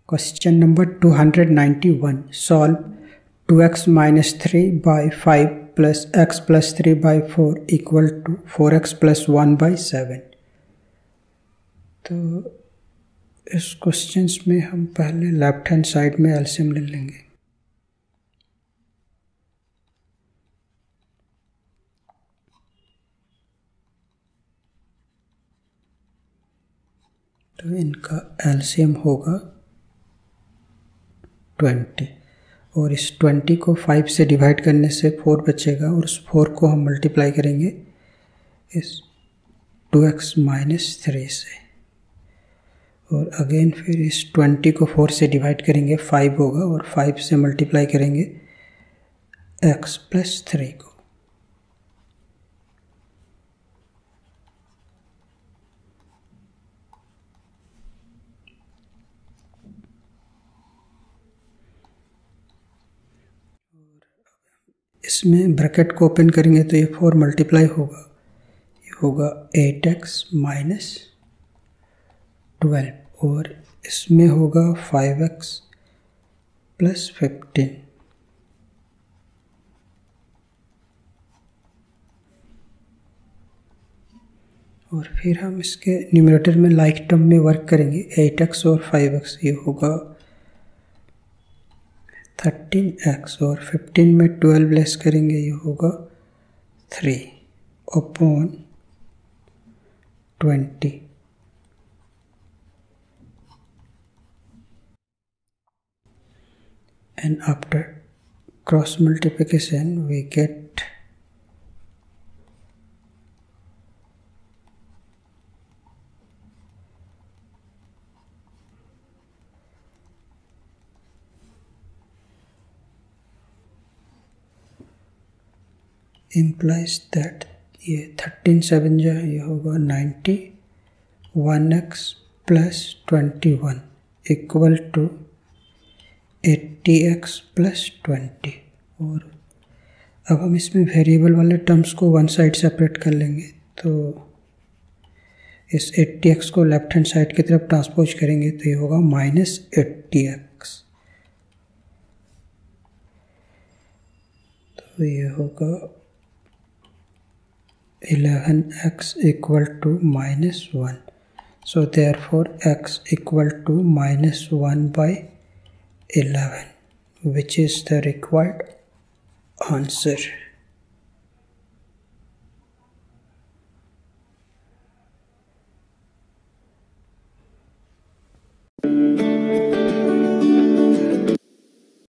Question number 291. Solve 2x minus 3 by 5 plus x plus 3 by 4 equal to 4x plus 1 by 7. तो इस questions में हम पहले left hand side में LCM ले लेंगे. तो इनका एलसीएम होगा 20 और इस 20 को 5 से डिवाइड करने से 4 बचेगा और उस 4 को हम मल्टीप्लाई करेंगे इस 2x माइनस 3 से और अगेन फिर इस 20 को 4 से डिवाइड करेंगे 5 होगा और 5 से मल्टीप्लाई करेंगे x प्लस 3 को. इसमें ब्रैकेट को ओपन करेंगे तो ये 4 मल्टीप्लाई होगा, ये होगा 8x माइनस 12 और इसमें होगा 5x प्लस 15 और फिर हम इसके न्यूमरेटर में लाइक टर्म में वर्क करेंगे 8x और 5x, ये होगा 13x और 15 में 12 लेस करेंगे ये होगा 3 upon 20 and after cross multiplication we get implies that ये 13 7 जो है ये होगा 90 1x plus 21 equal to 80x plus 20 और अब हम इसमें वेरिएबल वाले टर्म्स को वन साइड सेपरेट कर लेंगे. तो इस 80x को लेफ्ट हैंड साइड की तरफ ट्रांसपोज करेंगे तो ये होगा माइनस 80x. तो ये होगा 11x equal to minus 1. So therefore x equal to minus 1 by 11, which is the required answer.